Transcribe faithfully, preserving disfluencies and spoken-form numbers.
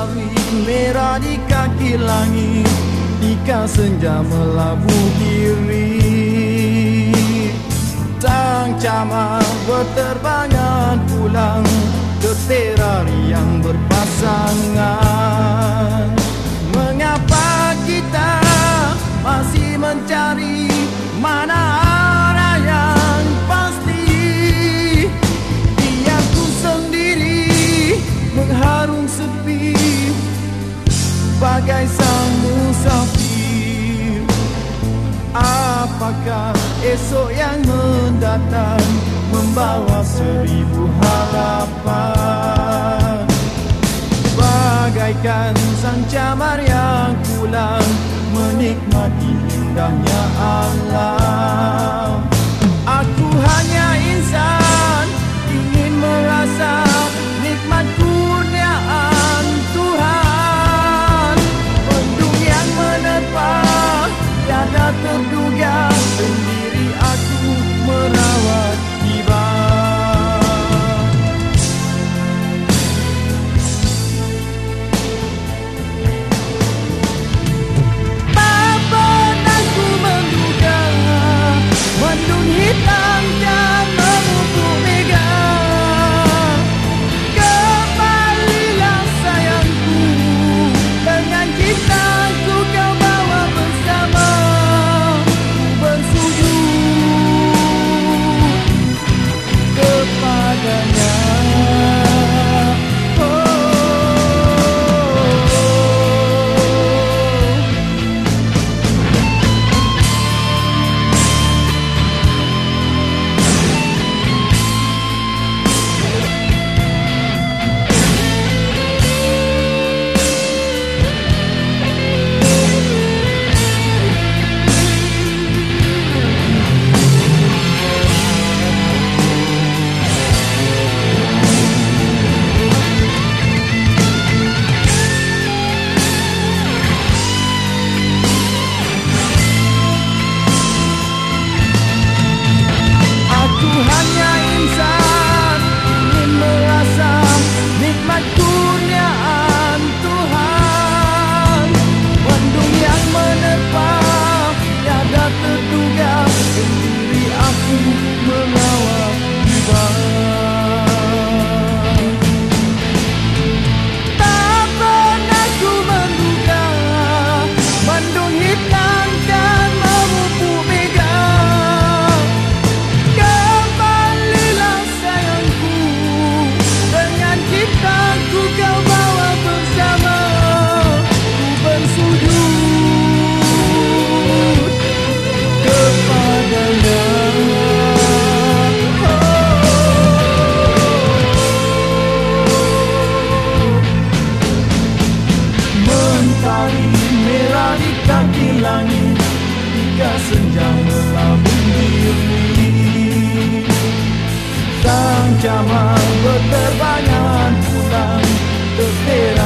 Mentari merah di kaki langit, jika senja melabur diri. Sang camar berterbangan pulang ke terari yang berpasangan. Mengapa kita masih mencari mana arah yang pasti? Biarku sendiri mengharung sepi bagai sang musafir. Apakah esok yang mendatang membawa seribu harapan? Bagaikan sang camar yang pulang menikmati indahnya alam. Aku hanya insan ingin merasa nikmat kurniaan Tuhan. Mendung yang menerpa tiada terduga, sendiri aku merawat tiba. Tak pernah ku menduga mendung hitam yang memupuk mega. Kembalilah sayangku, dengan cintaku kau bawa bersama. Mentari merah di kaki langit, jika senja melabur diri. Sang camar berterbangan pulang ke